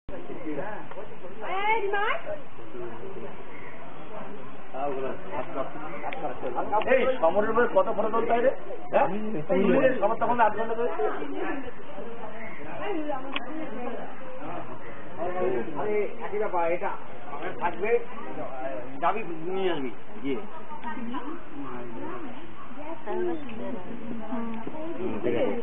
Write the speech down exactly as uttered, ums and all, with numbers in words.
এই সমরের মধ্যে কত ফটো তোলতে হয় রে? সমর তখন আধ ঘন্টা ধরে একই ব্যাপার, এটা থাকবে, যাবি নিয়ে আসবি গিয়ে। ঠিক আছে।